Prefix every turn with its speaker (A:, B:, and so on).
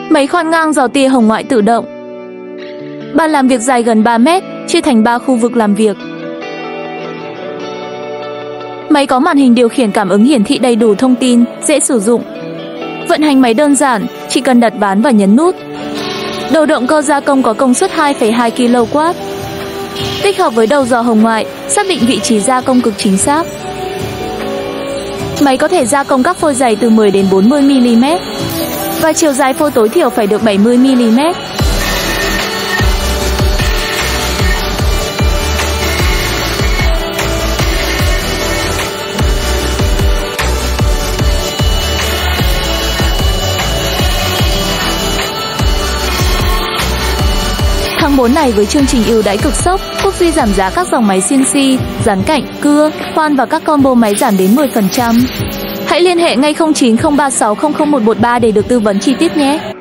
A: Máy khoan ngang dò tia hồng ngoại tự động. Bàn làm việc dài gần 3 mét, chia thành 3 khu vực làm việc. Máy có màn hình điều khiển cảm ứng hiển thị đầy đủ thông tin, dễ sử dụng. Vận hành máy đơn giản, chỉ cần đặt ván và nhấn nút. Đầu động cơ gia công có công suất 2,2 kW. Tích hợp với đầu dò hồng ngoại, xác định vị trí gia công cực chính xác. Máy có thể gia công các phôi dày từ 10 đến 40 mm và chiều dài phôi tối thiểu phải được 70 mm. Tháng 4 này với chương trình ưu đãi cực sốc, Quốc Duy giảm giá các dòng máy CNC, dán cạnh, cưa, khoan và các combo máy giảm đến 10%. Hãy liên hệ ngay 0903600113 để được tư vấn chi tiết nhé.